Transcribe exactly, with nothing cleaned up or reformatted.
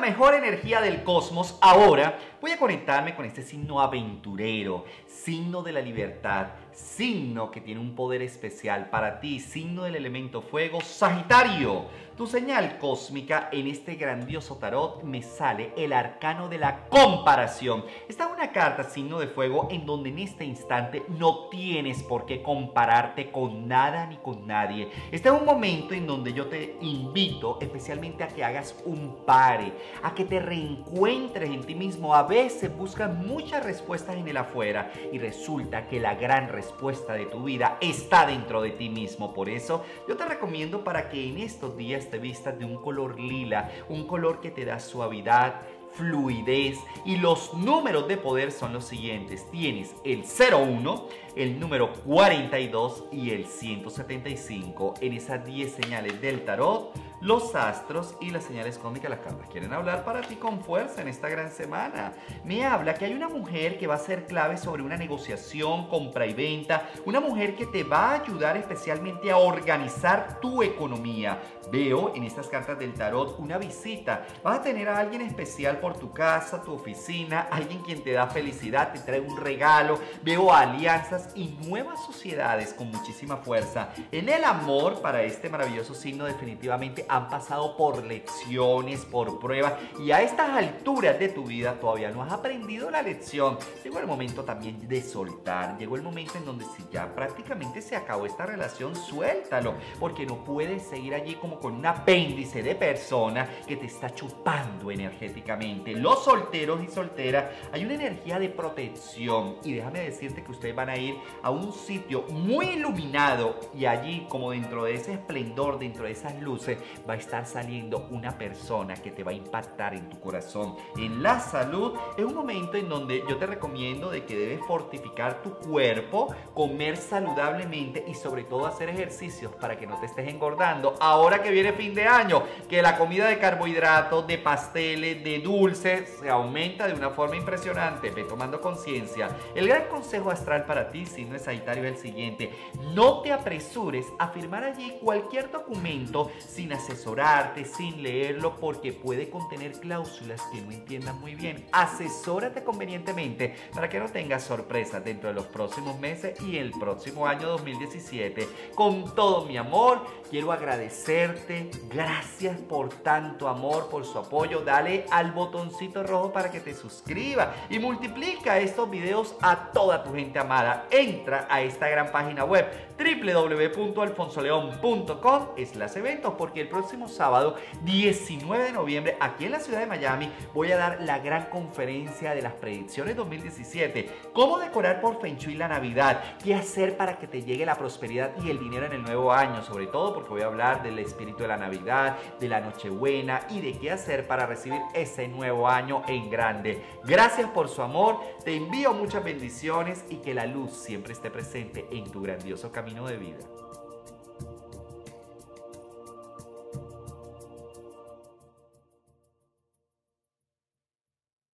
mejor energía del cosmos, ahora voy a conectarme con este signo aventurero, signo de la libertad, signo que tiene un poder especial para ti, signo del elemento fuego, Sagitario. Tu señal cósmica en este grandioso tarot me sale el arcano de la comparación. Esta es una carta signo de fuego en donde en este instante no tienes por qué compararte con nada ni con nadie. Este es un momento en donde yo te invito especialmente a que hagas un pare, a que te reencuentres en ti mismo. A veces buscas muchas respuestas en el afuera y resulta que la gran respuesta de tu vida está dentro de ti mismo. Por eso yo te recomiendo para que en estos días te vistas de un color lila, un color que te da suavidad, fluidez, y los números de poder son los siguientes. Tienes el cero uno, el número cuarenta y dos y el ciento setenta y cinco. En esas diez señales del tarot, los astros y las señales cósmicas, las cartas quieren hablar para ti con fuerza en esta gran semana. Me habla que hay una mujer que va a ser clave sobre una negociación, compra y venta, una mujer que te va a ayudar especialmente a organizar tu economía. Veo en estas cartas del tarot una visita. Vas a tener a alguien especial por tu casa, tu oficina, alguien quien te da felicidad, te trae un regalo. Veo alianzas y nuevas sociedades con muchísima fuerza. En el amor, para este maravilloso signo, definitivamente han pasado por lecciones, por pruebas, y a estas alturas de tu vida todavía no has aprendido la lección. Llegó el momento también de soltar. Llegó el momento en donde si ya prácticamente se acabó esta relación, suéltalo, porque no puedes seguir allí como con un apéndice de persona que te está chupando energéticamente. Los solteros y solteras, hay una energía de protección, y déjame decirte que ustedes van a ir a un sitio muy iluminado, y allí, como dentro de ese esplendor, dentro de esas luces, va a estar saliendo una persona que te va a impactar en tu corazón. En la salud, es un momento en donde yo te recomiendo de que debes fortificar tu cuerpo, comer saludablemente y sobre todo hacer ejercicios para que no te estés engordando. Ahora que viene fin de año, que la comida de carbohidratos, de pasteles, de dulces se aumenta de una forma impresionante. Ve tomando conciencia. El gran consejo astral para ti, signo de Sagitario, es el siguiente: no te apresures a firmar allí cualquier documento sin asesorarte, sin leerlo, porque puede contener cláusulas que no entiendas muy bien. Asesórate convenientemente para que no tengas sorpresas dentro de los próximos meses y el próximo año dos mil diecisiete. Con todo mi amor, quiero agradecerte. Gracias por tanto amor, por su apoyo. Dale al botoncito rojo para que te suscribas y multiplica estos videos a toda tu gente amada. Entra a esta gran página web w w w punto alfonso león punto com slash eventos, porque el próximo sábado diecinueve de noviembre aquí en la ciudad de Miami voy a dar la gran conferencia de las predicciones dos mil diecisiete. Cómo decorar por Feng Shui la Navidad, qué hacer para que te llegue la prosperidad y el dinero en el nuevo año, sobre todo porque voy a hablar del espíritu de la Navidad, de la Nochebuena y de qué hacer para recibir ese nuevo año en grande. Gracias por su amor, te envío muchas bendiciones y que la luz siempre esté presente en tu grandioso camino de vida.